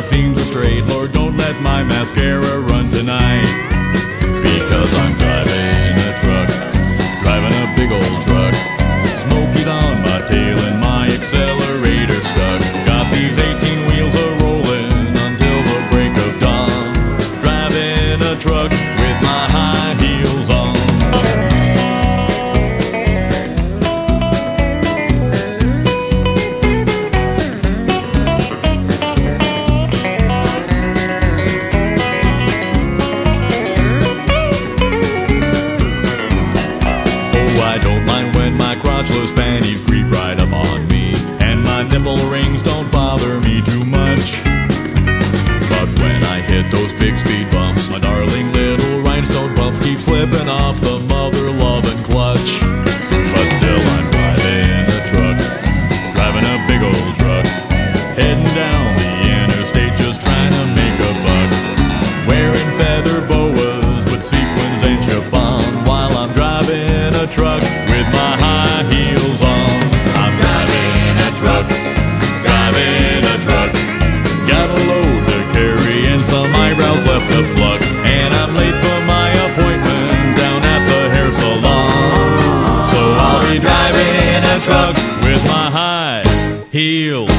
seem so straight. Lord, don't let my mascara run tonight. Because I'm driving a truck, driving a big old truck. Smoky's on my tail and my accelerator stuck. Got these 18 wheels a-rolling until the break of dawn. Driving a truck with my high heels on. I don't mind when my crotchless panties creep right up on me, and my nipple rings don't bother me too much. But when I hit those big speed bumps, my darling little rhinestone bumps keep slipping off the mother-loving clutch. But still I'm driving a truck, driving a big old truck, heading down the interstate just trying to make a buck. Wearing feather boas with sequins and chiffon while I'm driving a truck with my high heels on. I'm driving a truck, driving a truck. Got a load to carry and some eyebrows left to pluck, and I'm late for my appointment down at the hair salon. So I'll be driving a truck with my high heels